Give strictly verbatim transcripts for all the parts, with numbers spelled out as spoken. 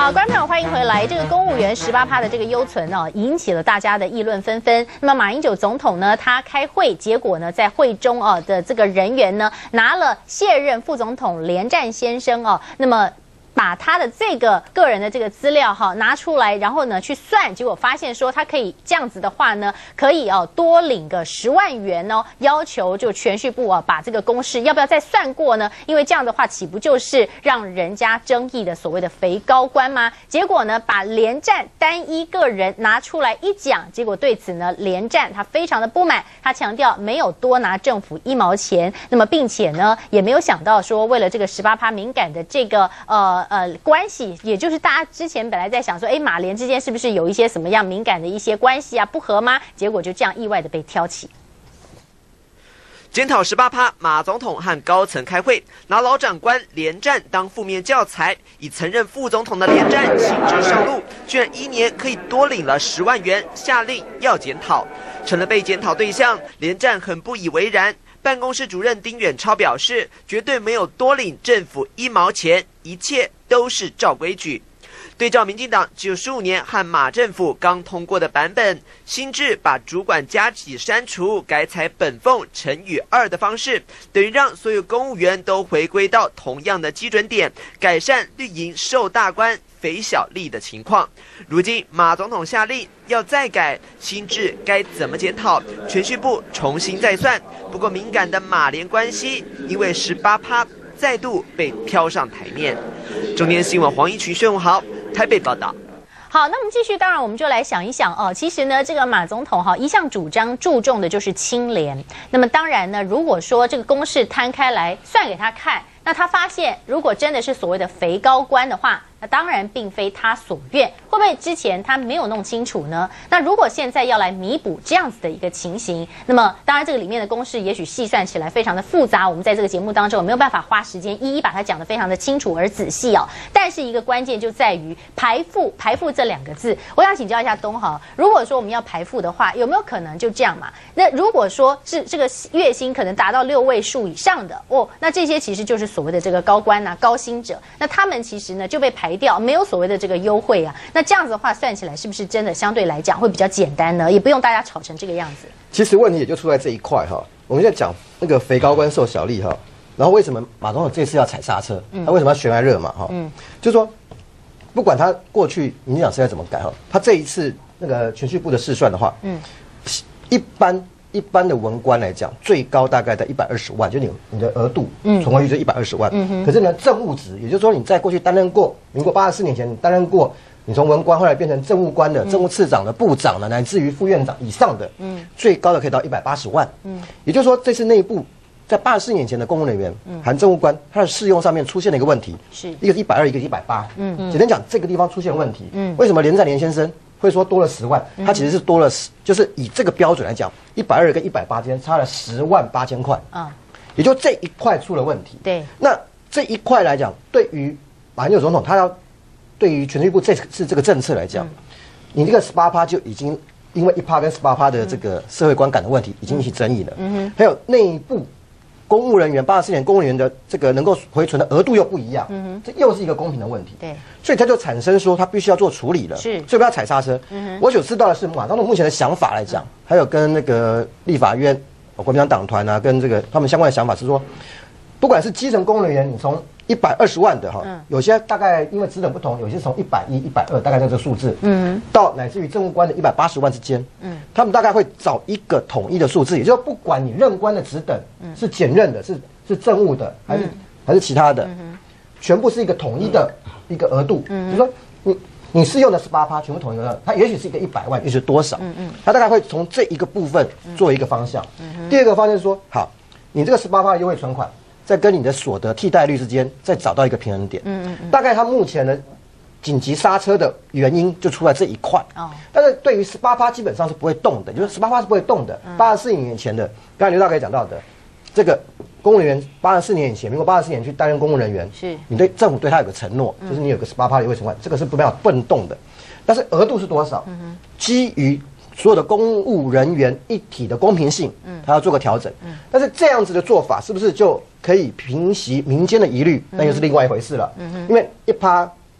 好，观众朋友欢迎回来。这个公务员十八趴的这个优存哦，引起了大家的议论纷纷。那么马英九总统呢，他开会，结果呢，在会中哦的这个人员呢，拿了卸任副总统连战先生哦，那么。把他的这个个人的这个资料哈拿出来，然后呢去算，结果发现说他可以这样子的话呢，可以哦多领个十万元哦，要求就铨叙部啊把这个公式要不要再算过呢？因为这样的话岂不就是让人家争议的所谓的肥高官吗？结果呢把连战单一个人拿出来一讲，结果对此呢连战他非常的不满，他强调没有多拿政府一毛钱，那么并且呢也没有想到说为了这个十八趴敏感的这个呃。呃，关系，也就是大家之前本来在想说，哎，马连之间是不是有一些什么样敏感的一些关系啊，不合吗？结果就这样意外的被挑起。 检讨十八趴，马总统和高层开会，拿老长官连战当负面教材，以曾任副总统的连战行至上路，居然一年可以多领了十万元，下令要检讨，成了被检讨对象。连战很不以为然。办公室主任丁远超表示，绝对没有多领政府一毛钱，一切都是照规矩。对照民进党九十五年和马政府刚通过的版本，新制把主管加几删除，改采本俸乘以二的方式，等于让所有公务员都回归到同样的基准点，改善绿营受大官肥小利的情况。如今马总统下令要再改新制，该怎么检讨？铨叙部重新再算。不过敏感的马连关系，因为十八趴再度被飘上台面。中天新闻黄一群、薛文豪台北报道。 好，那我们继续，当然我们就来想一想哦。其实呢，这个马总统哈一向主张注重的就是清廉。那么当然呢，如果说这个公式摊开来算给他看，那他发现如果真的是所谓的肥高官的话，那当然并非他所愿。会不会之前他没有弄清楚呢？那如果现在要来弥补这样子的一个情形，那么当然这个里面的公式也许细算起来非常的复杂，我们在这个节目当中没有办法花时间一一把它讲得非常的清楚而仔细哦。但是一个关键就在于排富，排富这两个字，我想请教一下东豪，如果说我们要排富的话，有没有可能就这样嘛？那如果说是这个月薪可能达到六位数以上的哦，那这些其实就是所谓的这个高官啊、高薪者，那他们其实呢就被排掉，没有所谓的这个优惠啊。那这样子的话，算起来是不是真的相对来讲会比较简单呢？也不用大家吵成这个样子。 其实问题也就出在这一块哈。我们在讲那个肥高官受小利哈，然后为什么马总统这次要踩刹车？嗯、他为什么要悬崖勒马哈？嗯，就是说，不管他过去民进党是在怎么改哈，他这一次那个铨叙部的试算的话，嗯，一般。一般的文官来讲，最高大概在一百二十万，就你你的额度，嗯，存活率就一百二十万。嗯哼。可是呢，政务职，也就是说你在过去担任过，民国八十四年前你担任过，你从文官后来变成政务官的、嗯、政务次长的、部长的，乃至于副院长以上的，嗯，最高的可以到一百八十万。嗯。也就是说，这次内部在八十四年前的公务人员，嗯，含政务官，他的适用上面出现了一个问题，是一个是一百二，一个是一百八。嗯嗯。简单讲，这个地方出现问题。嗯。为什么连战连先生会说多了十万？他其实是多了十，就是以这个标准来讲，一百二跟一百八之间差了十万八千块啊，也就这一块出了问题。对，那这一块来讲，对于马英九总统，他要对于铨叙部这次这个政策来讲，嗯、你这个十八趴就已经因为一趴跟十八趴的这个社会观感的问题，已经引起争议了。嗯哼，还有内部公务人员八十四年公务人员的这个能够回存的额度又不一样，嗯哼，这又是一个公平的问题。对，所以他就产生说他必须要做处理了，是，所以不要踩刹车。嗯哼，我所知道的是马总统目前的想法来讲，还有跟那个立法院、国民党党团啊，跟这个他们相关的想法是说，不管是基层公务人员，你从一百二十万的哈，嗯、有些大概因为职等不同，有些从一百一、一百二，大概在这个数字，嗯，到乃至于政务官的一百八十万之间，嗯，他们大概会找一个统一的数字，也就是不管你任官的职等，嗯，是检任的，是是政务的，还是、嗯、还是其他的，嗯、全部是一个统一的一个额度，嗯，就是说你你适用的十八趴，全部统一额度，它也许是一个一百万，也许多少，嗯嗯，它大概会从这一个部分做一个方向。嗯、第二个方向是说，好，你这个十八趴的优惠存款。在跟你的所得替代率之间再找到一个平衡点，嗯嗯嗯，大概它目前的紧急刹车的原因就出在这一块，哦，但是对于十八趴基本上是不会动的，就是十八趴是不会动的。八十四年前的，刚才刘大哥也讲到的，这个公务人员八十四年以前，民国八十四年去担任公务人员，是你对政府对他有个承诺，就是你有个十八趴的优惠存款，这个是不办法不能动的，但是额度是多少？嗯、基于所有的公务人员一体的公平性，嗯，他要做个调整，嗯，但是这样子的做法是不是就可以平息民间的疑虑？那又是另外一回事了，嗯哼，因为一趴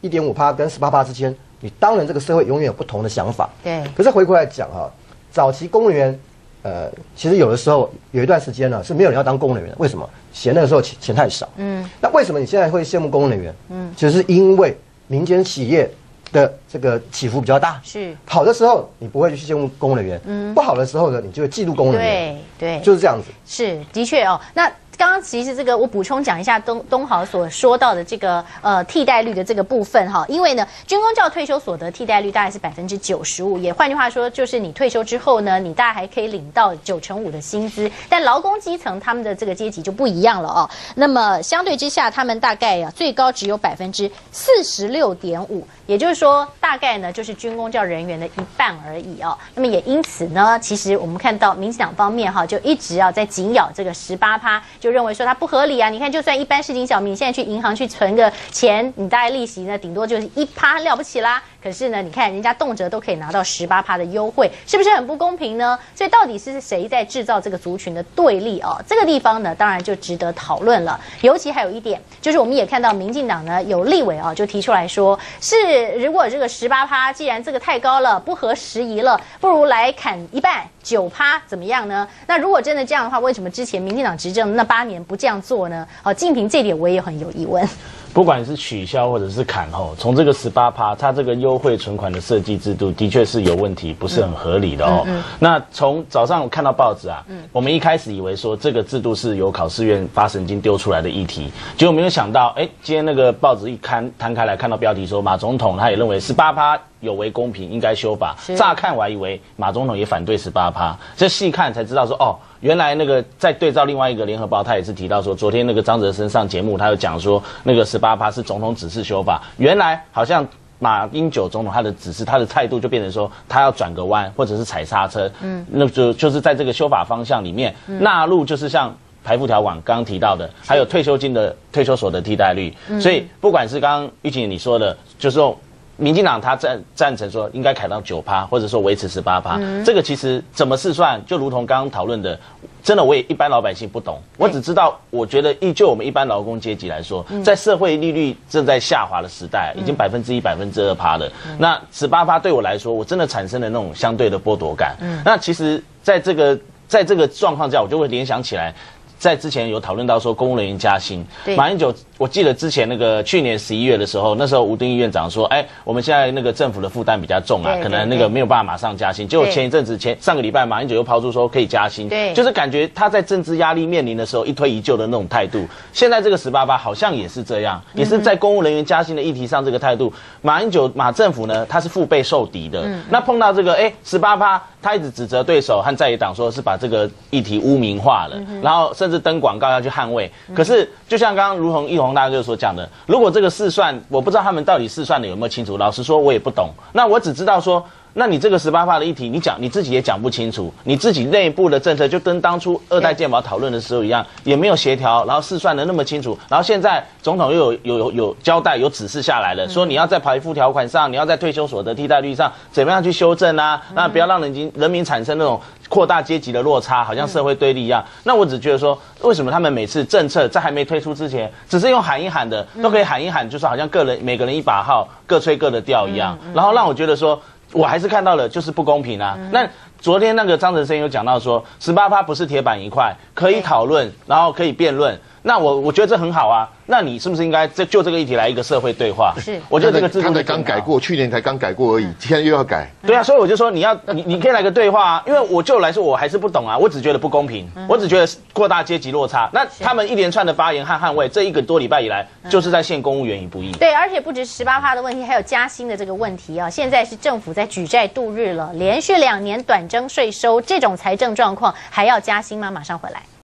一点五趴跟十八趴之间，你当然这个社会永远有不同的想法。 对。 可是回过来讲哈，早期公务员，呃，其实有的时候有一段时间呢是没有人要当公务人员，为什么？嫌那个时候钱钱太少。嗯。那为什么你现在会羡慕公务人员？嗯，就是因为民间企业的这个起伏比较大。是。好的时候你不会去羡慕公务人员，嗯，不好的时候呢，你就会嫉妒公务人员。对对，就是这样子。是，的确哦。那。刚刚其实这个我补充讲一下东东豪所说到的这个呃替代率的这个部分哈，因为呢军公教退休所得替代率大概是百分之九十五，也换句话说就是你退休之后呢，你大概还可以领到九成五的薪资，但劳工基层他们的这个阶级就不一样了哦。那么相对之下，他们大概啊最高只有百分之四十六点五，也就是说大概呢就是军公教人员的一半而已哦。那么也因此呢，其实我们看到民进党方面哈就一直要在紧咬这个十八趴。就认为说它不合理啊！你看，就算一般市井小民现在去银行去存个钱，你大概利息呢，顶多就是一趴了不起啦。可是呢，你看人家动辄都可以拿到十八趴的优惠，是不是很不公平呢？所以到底是谁在制造这个族群的对立哦？这个地方呢，当然就值得讨论了。尤其还有一点，就是我们也看到民进党呢有立委啊、哦、就提出来说，是如果这个十八趴既然这个太高了，不合时宜了，不如来砍一半。九趴怎么样呢？那如果真的这样的话，为什么之前民进党执政那八年不这样做呢？哦，敬平这点我也很有疑问。 不管是取消或者是砍后，从这个十八趴，它这个优惠存款的设计制度的确是有问题，不是很合理的哦。嗯嗯、那从早上我看到报纸啊，嗯、我们一开始以为说这个制度是由考试院发神经丢出来的议题，结果没有想到，哎，今天那个报纸一刊摊开来，看到标题说马总统他也认为十八趴有违公平，应该修法。乍看我还以为马总统也反对十八趴，这细看才知道说哦。原来那个在对照另外一个联合报，他也是提到说，昨天那个张哲生上节目，他有讲说那个十八趴是总统指示修法。原来好像马英九总统他的指示，他的态度就变成说，他要转个弯或者是踩刹车，嗯，那就就是在这个修法方向里面纳入，就是像排富条款刚刚提到的，还有退休金的退休所得替代率。所以不管是刚刚玉琴你说的，就是说。民进党他赞赞成说应该砍到九趴，或者说维持十八趴，这个其实怎么试算，就如同刚刚讨论的，真的我也一般老百姓不懂，我只知道，我觉得依就我们一般劳工阶级来说，在社会利率正在下滑的时代，已经百分之一、百分之二趴了，那十八趴对我来说，我真的产生了那种相对的剥夺感。那其实在这个在这个状况下，我就会联想起来。在之前有讨论到说公务人员加薪，马英九，我记得之前那个去年十一月的时候，那时候吴敦义院长说，哎，我们现在那个政府的负担比较重啊，可能那个没有办法马上加薪。结果前一阵子前上个礼拜，马英九又抛出说可以加薪，对，就是感觉他在政治压力面临的时候一推一就的那种态度。现在这个十八趴好像也是这样，也是在公务人员加薪的议题上这个态度。马英九马政府呢，他是腹背受敌的，嗯、那碰到这个哎十八趴，他一直指责对手和在野党说是把这个议题污名化了，嗯、然后甚至登广告要去捍卫。可是就像刚刚如同易宏大哥所讲的，如果这个试算，我不知道他们到底试算的有没有清楚，老实说我也不懂。那我只知道说。那你这个十八趴的议题，你讲你自己也讲不清楚，你自己内部的政策就跟当初二代健保讨论的时候一样，也没有协调，然后试算的那么清楚，然后现在总统又有有有有交代有指示下来了，说你要在排富条款上，你要在退休所得替代率上怎么样去修正啊？那不要让人民人民产生那种扩大阶级的落差，好像社会对立一样。那我只觉得说，为什么他们每次政策在还没推出之前，只是用喊一喊的，都可以喊一喊，就是好像个人每个人一把号，各吹各的调一样，然后让我觉得说。我还是看到了，就是不公平啊。嗯、那昨天那个张哲生有讲到说，十八趴不是铁板一块，可以讨论，然后可以辩论。那我我觉得这很好啊。那你是不是应该这就这个议题来一个社会对话？是，我觉得这个制度他才刚改过，去年才刚改过而已，现在又要改。 对啊，所以我就说你要你你可以来个对话啊，因为我就来说我还是不懂啊，我只觉得不公平，嗯、我只觉得扩大阶级落差。那他们一连串的发言和捍卫，这一个多礼拜以来，就是在陷公务员于不义。 对，而且不止十八趴的问题，还有加薪的这个问题啊。现在是政府在举债度日了，连续两年短征税收，这种财政状况还要加薪吗？马上回来。